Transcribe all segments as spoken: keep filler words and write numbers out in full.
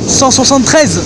cent soixante-treize.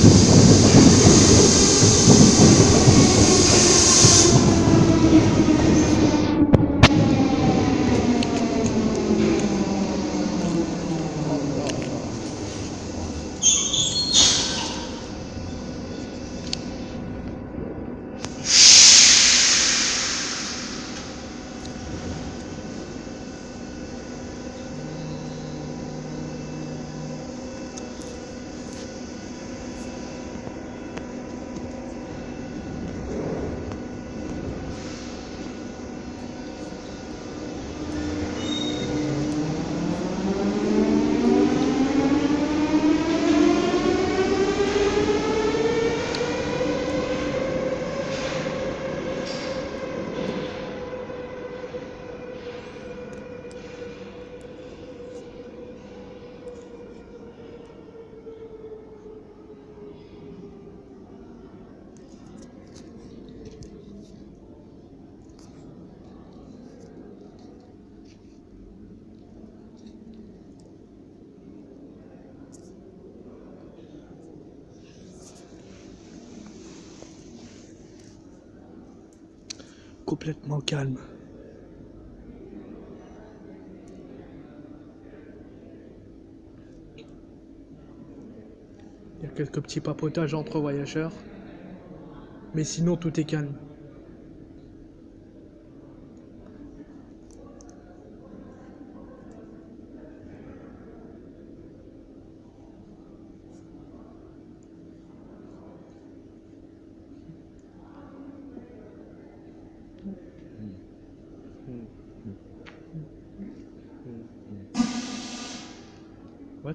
Complètement calme. Il y a quelques petits papotages entre voyageurs, mais sinon tout est calme. What?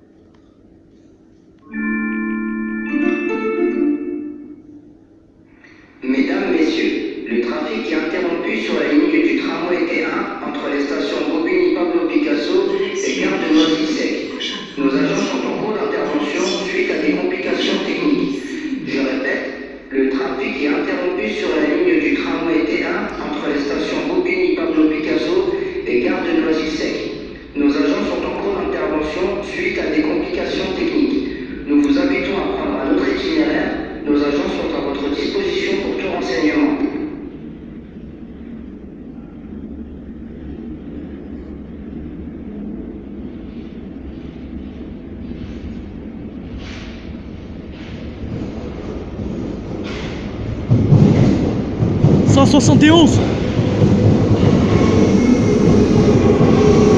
Mesdames, Messieurs, le trafic est interrompu sur la ligne du tramway T un entre les stations Bobigny-Pablo-Picasso et gare de Noisy-Sec. Nos agents sont en cours d'intervention suite à des complications techniques. Je répète, le trafic est interrompu sur la ligne du tramway T un entre les stations Bobigny-Pablo-Picasso et gare de Noisy-Sec. Nos agents sont en cours d'intervention suite à des complications techniques. Nous vous invitons à prendre un autre itinéraire. Nos agents sont à votre disposition pour tout renseignement. cent soixante et onze.